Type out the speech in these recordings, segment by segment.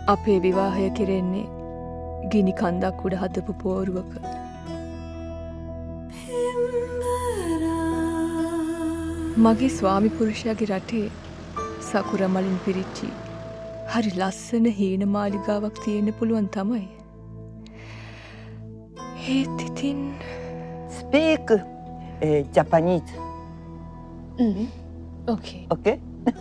අපේ විවාහය කෙරෙන්නේ ගිනි කන්දක් උඩ හදපු පෝරුවක. මගේ ස්වාමි පුරුෂයාගේ රටේ සකුර මලින් පිරිච්චි හරි ලස්සන හීන මාලිගාවක් තියෙන්න පුළුවන් තමයි. ඒත් ඉතින් Speak Japanese. Okay. Okay?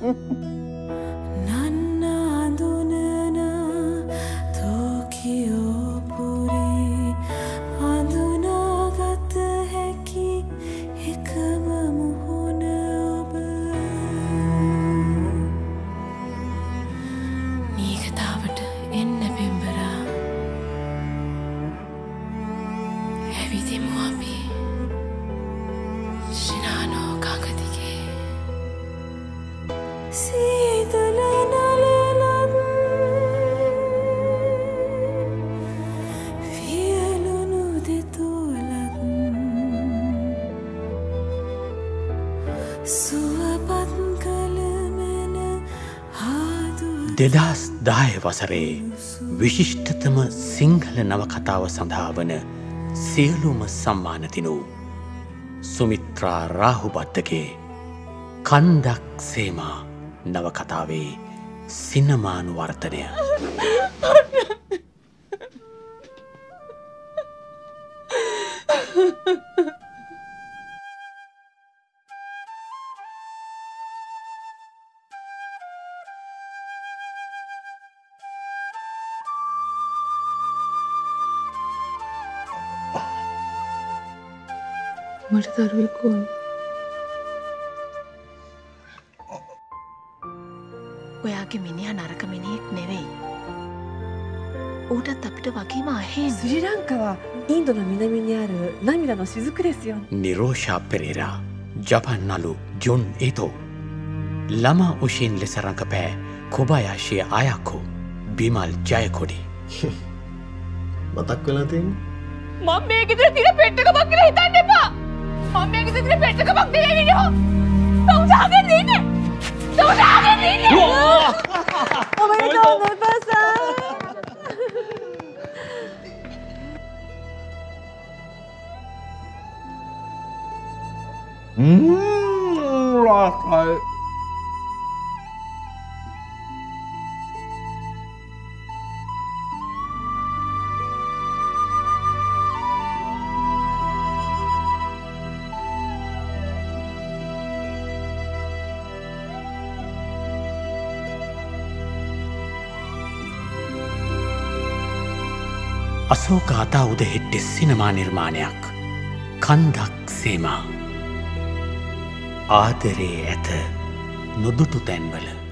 දෙදස් 10 වසරේ විශිෂ්ටතම සිංහල නවකතාව සඳහා වන සියලුම සම්මාන දිනූ සුමිත්‍රා රාහුබද්දගේ කන්දක් සේමා නවකතාවේ සිනමානුවර්තනය. මට දරුවෙක් ඕනේ. ඔයාගේ මිනිහා නරක මිනිහෙක් නෙවෙයි. ඌටත් අපිට වගේම අහේ. スリランカはインドの南にある涙の雫ですよ。 නිරෝෂා පෙරේරා, ජපන් නලු ජොන් ඒතෝ, ළමා උෂින් ලෙස රඟපෑ කොබයාෂි අයකෝ, බිමල් ජයකොඩි. මතක් වෙලා තියෙන්නේ? මම මේ ගෙදර තියෙන පෙට්ටකමක් කියලා හිතන්න එපා. මම මේ ගෙදර තියෙන පෙට්ටකමක් නෙවෙයි විනෝ. තවුසාගෙන ඉන්නේ. තවුසාගෙන ඉන්නේ. ඔබේටෝ නෙපසා. රාත්‍රයි. අසෝක අතා උදහෙට්ටෙ සිනමා නිර්මාණයක් කන්දක් සේමා. ආදරේ ඇත නොදුටු තැන්වල